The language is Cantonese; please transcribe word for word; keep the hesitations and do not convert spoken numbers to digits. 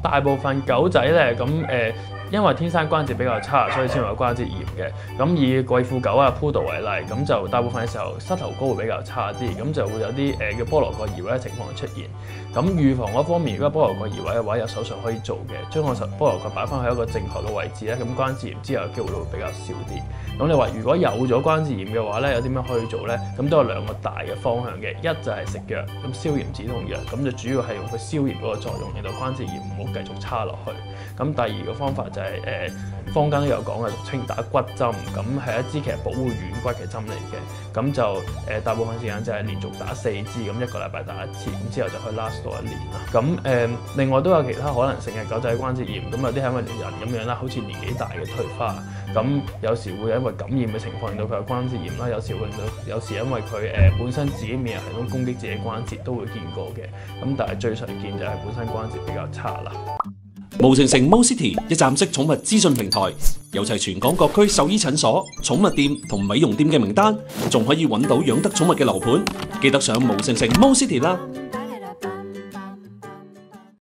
大部分狗仔咧，咁誒、呃，因為天生關節比較差，所以先會有關節炎嘅。咁以貴婦狗啊、Poodle 為例，咁就大部分嘅時候膝頭哥會比較差啲，咁就會有啲誒、呃、叫菠蘿蓋移位嘅情況出現。咁預防嗰方面，如果菠蘿蓋移位嘅話，有手術可以做嘅，將個菠蘿蓋擺翻喺一個正確嘅位置咧，咁關節炎之後嘅機會會比較少啲。咁你話如果有咗關節炎嘅話咧，有啲咩可以做咧？咁都有兩個大嘅方向嘅，一就係食藥，咁消炎止痛藥，咁就主要係用佢消炎嗰個作用，令到關節炎唔好繼續差落去。咁第二個方法就係、是、誒、呃，坊間都有講嘅俗稱打骨針，咁係一支其實保護軟骨嘅針嚟嘅。咁就誒、呃、大部分時間就係連續打四支，咁一個禮拜打一次，咁之後就可以 last 到一年啦。咁誒、呃、另外都有其他可能性嘅狗仔關節炎，咁有啲係因為人咁樣啦，好似年紀大嘅退化，咁有時會因為感染嘅情況令到佢有關節炎啦，有時會令到有時因為佢誒、呃、本身自己免疫系統攻擊自己關節都會見過嘅。咁但係最常見就係本身關節比較差啦。 毛城城 Mo City 一站式寵物資訊平台，有齊全港各區獸醫診所、寵物店同美容店嘅名單，仲可以揾到養得寵物嘅樓盤，記得上毛城城 Mo City 啦！